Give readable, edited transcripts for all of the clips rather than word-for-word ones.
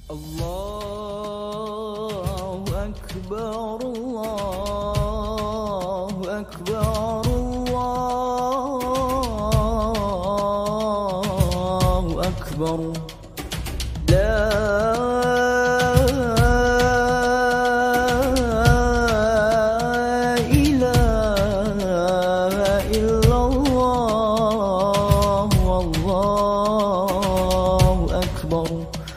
الله أكبر الله أكبر الله أكبر لا إله إلا الله والله أكبر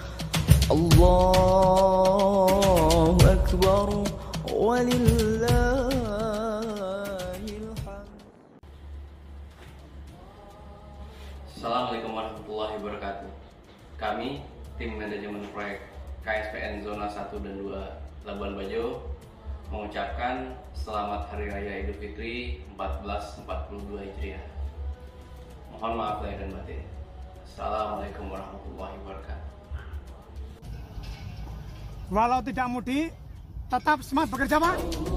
الله أكبر ولله الحمد. Assalamualaikum warahmatullahi wabarakatuh. Kami, tim manajemen proyek KSPN Zona 1 dan 2 Labuan Bajo, mengucapkan selamat Hari Raya Idul Fitri 1442 Hijriah. Mohon maaf lahir dan batin. Assalamualaikum warahmatullahi wabarakatuh. Walau tidak mudik, tetap semangat bekerja, Pak.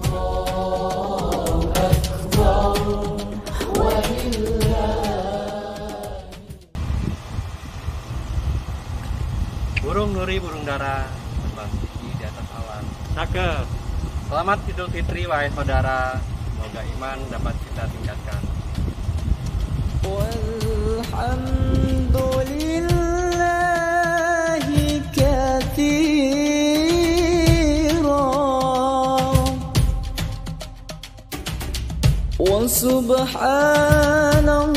Burung nuri, burung dara, terbang tinggi di atas awan. Cakep. Selamat Idul Fitri, wahai saudara. Semoga iman dapat kita tingkatkan. والحمد لله كثيرا وسبحان